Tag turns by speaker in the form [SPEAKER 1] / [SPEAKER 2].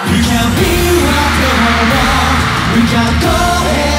[SPEAKER 1] We can be rock and roll. We can go ahead.